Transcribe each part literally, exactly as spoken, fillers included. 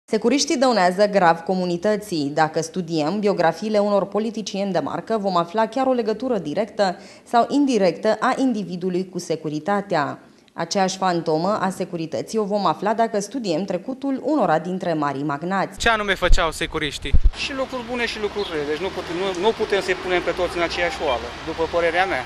Securiștii dăunează grav comunității. Dacă studiem biografiile unor politicieni de marcă, vom afla chiar o legătură directă sau indirectă a individului cu securitatea. Aceeași fantomă a securității o vom afla dacă studiem trecutul unora dintre marii magnați. Ce anume făceau securiștii? Și lucruri bune și lucruri rele. Deci nu putem, nu, nu putem să-i punem pe toți în aceeași oală, după părerea mea.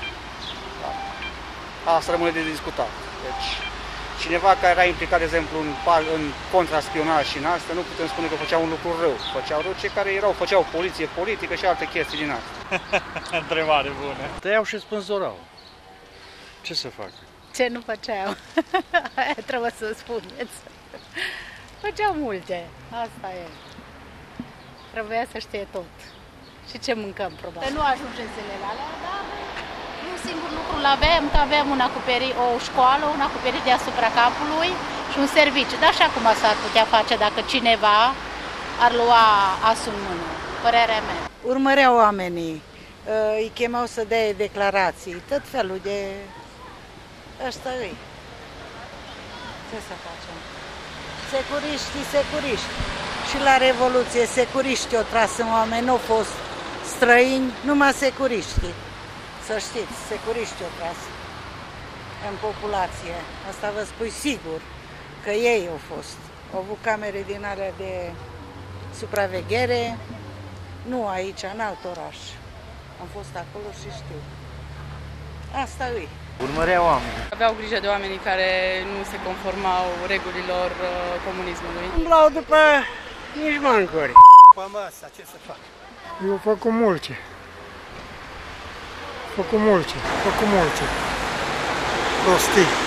Asta rămâne de discutat. Deci, cineva care era implicat, de exemplu, în, în contraspionaj și în asta, nu putem spune că făceau un lucru rău. Făceau rău cei care erau, făceau poliție politică și alte chestii din asta. Întrebare bună. Tăiau și spânzurau. Ce să fac? Ce nu făceau? Trebuie să spuneți. Făceau multe. Asta e. Trebuia să știe tot. Și ce mâncăm, probabil. Nu ajungem zilele alea, dar un singur lucru l-avem, că avem un acoperit, o școală, un acoperit deasupra capului și un serviciu. Dar așa cum s-ar putea face dacă cineva ar lua asul în mână, părerea mea. Urmăreau oamenii, îi chemau să dea declarații, tot felul de... Ăsta îi. Ce să facem? Securiștii, securiști. Și la Revoluție securiștii au tras în oameni, nu au fost străini, numai securiștii. Să știți, securiștii au tras în populație. Asta vă spui sigur, că ei au fost. Au avut camere din alea de supraveghere, nu aici, în alt oraș. Am fost acolo și știu. Asta îi. Urmăreau oameni. Aveau grijă de oamenii care nu se conformau regulilor uh, comunismului. Umblau după nici mancori. Păi măsa, ce să fac? Eu fac cu multe. Fac cu multe, fac cu multe. Prostii.